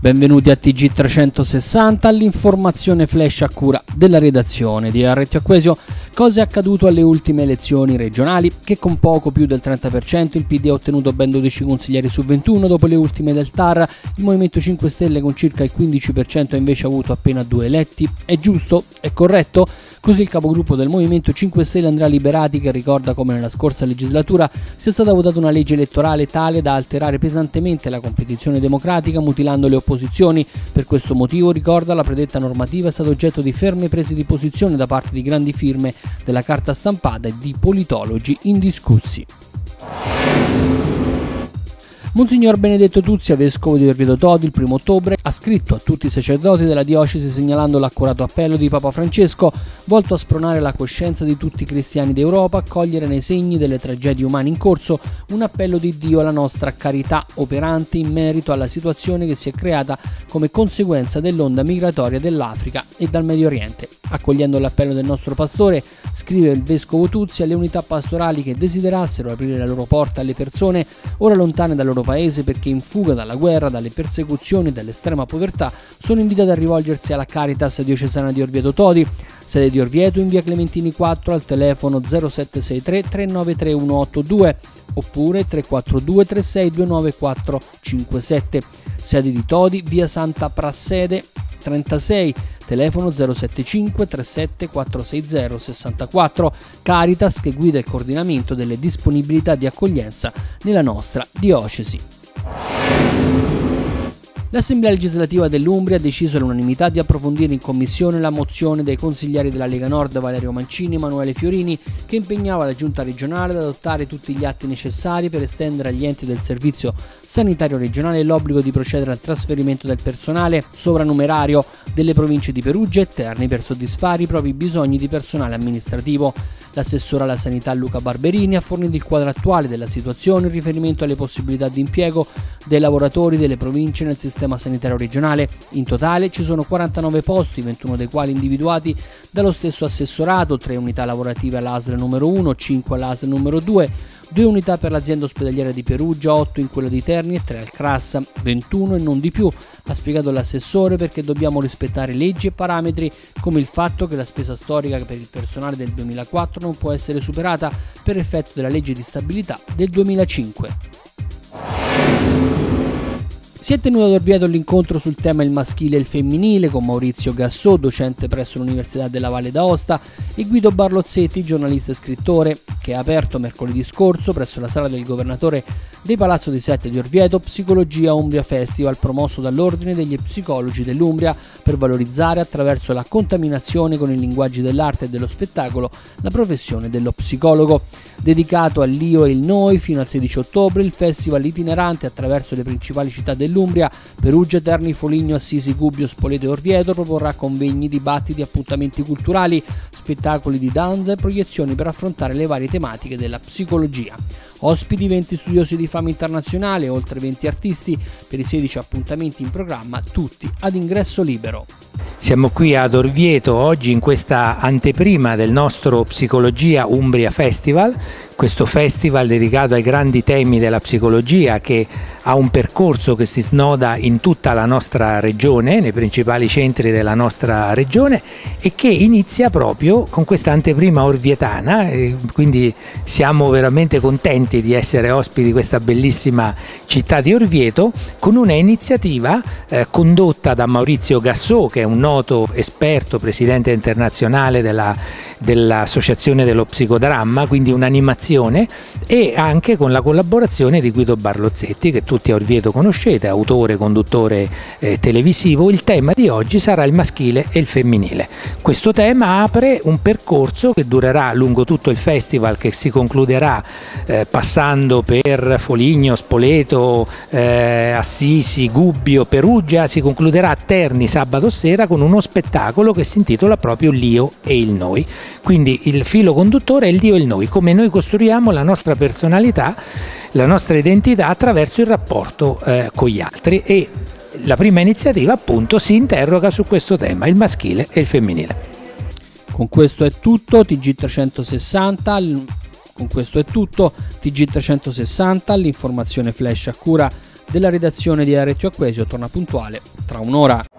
Benvenuti a TG360, all'informazione flash a cura della redazione di RT Acquesio. Cosa è accaduto alle ultime elezioni regionali? Che con poco più del 30% il PD ha ottenuto ben 12 consiglieri su 21, dopo le ultime del TAR il Movimento 5 Stelle con circa il 15% ha invece avuto appena 2 eletti. È giusto? È corretto? Così il capogruppo del Movimento 5 Stelle Andrea Liberati, che ricorda come nella scorsa legislatura sia stata votata una legge elettorale tale da alterare pesantemente la competizione democratica mutilando le opposizioni. Per questo motivo, ricorda, la predetta normativa è stata oggetto di ferme prese di posizione da parte di grandi firme della carta stampata e di politologi indiscussi. Monsignor Benedetto Tuzia, vescovo di Orvieto Todi, il 1° ottobre ha scritto a tutti i sacerdoti della diocesi segnalando l'accurato appello di Papa Francesco volto a spronare la coscienza di tutti i cristiani d'Europa, a cogliere nei segni delle tragedie umane in corso un appello di Dio alla nostra carità operante in merito alla situazione che si è creata come conseguenza dell'onda migratoria dell'Africa e dal Medio Oriente. Accogliendo l'appello del nostro pastore, scrive il vescovo Tuzia, le unità pastorali che desiderassero aprire la loro porta alle persone ora lontane dal loro paese perché in fuga dalla guerra, dalle persecuzioni e dall'estrema povertà sono invitate a rivolgersi alla Caritas diocesana di Orvieto Todi, sede di Orvieto in via Clementini 4 al telefono 0763 393 182 oppure 342 3629 457, sede di Todi via Santa Prassede 36, telefono 075 37 460 64, Caritas che guida il coordinamento delle disponibilità di accoglienza nella nostra diocesi. L'Assemblea legislativa dell'Umbria ha deciso all'unanimità di approfondire in commissione la mozione dei consiglieri della Lega Nord Valerio Mancini e Emanuele Fiorini che impegnava la Giunta regionale ad adottare tutti gli atti necessari per estendere agli enti del Servizio Sanitario Regionale l'obbligo di procedere al trasferimento del personale sovranumerario delle province di Perugia e Terni per soddisfare i propri bisogni di personale amministrativo. L'assessore alla sanità Luca Barberini ha fornito il quadro attuale della situazione in riferimento alle possibilità di impiego dei lavoratori delle province nel sistema sanitario regionale. In totale ci sono 49 posti, 21 dei quali individuati dallo stesso assessorato, 3 unità lavorative all'ASL numero 1, 5 all'ASL numero 2, 2 unità per l'azienda ospedaliera di Perugia, 8 in quella di Terni e 3 al CRAS, 21 e non di più, ha spiegato l'assessore, perché dobbiamo rispettare leggi e parametri come il fatto che la spesa storica per il personale del 2004 non può essere superata per effetto della legge di stabilità del 2005. Si è tenuto ad Orvieto l'incontro sul tema il maschile e il femminile con Maurizio Gassò, docente presso l'Università della Valle d'Aosta, e Guido Barlozzetti, giornalista e scrittore, che ha aperto mercoledì scorso presso la sala del governatore dei Palazzo di Sette di Orvieto Psicologia Umbria Festival, promosso dall'Ordine degli Psicologi dell'Umbria per valorizzare attraverso la contaminazione con i linguaggi dell'arte e dello spettacolo la professione dello psicologo. Dedicato all'io e il noi fino al 16 ottobre, il festival itinerante attraverso le principali città dell'Umbria, Perugia, Terni, Foligno, Assisi, Gubbio, Spoleto e Orvieto, proporrà convegni, dibattiti, appuntamenti culturali, spettacoli di danza e proiezioni per affrontare le varie tematiche della psicologia. Ospiti 20 studiosi di fama internazionale, oltre 20 artisti per i 16 appuntamenti in programma, tutti ad ingresso libero. Siamo qui ad Orvieto oggi in questa anteprima del nostro Psicologia Umbria Festival, questo festival dedicato ai grandi temi della psicologia che ha un percorso che si snoda in tutta la nostra regione, nei principali centri della nostra regione, e che inizia proprio con questa anteprima orvietana, quindi siamo veramente contenti di essere ospiti di questa bellissima città di Orvieto, con una iniziativa condotta da Maurizio Gassò, che è un noto esperto, presidente internazionale dell'Associazione dello Psicodramma, quindi un'animazione, e anche con la collaborazione di Guido Barlozzetti, che tutti a Orvieto conoscete, autore, conduttore televisivo. Il tema di oggi sarà il maschile e il femminile. Questo tema apre un percorso che durerà lungo tutto il festival, che si concluderà passando per Foligno, Spoleto, Assisi, Gubbio, Perugia, si concluderà a Terni sabato sera con uno spettacolo che si intitola proprio l'io e il noi. Quindi il filo conduttore è il io e il noi, come noi costruiamo la nostra personalità, la nostra identità attraverso il rapporto con gli altri, e la prima iniziativa appunto si interroga su questo tema, il maschile e il femminile. Con questo è tutto, TG360, l'informazione flash a cura della redazione di Aretio Acquesio torna puntuale tra un'ora.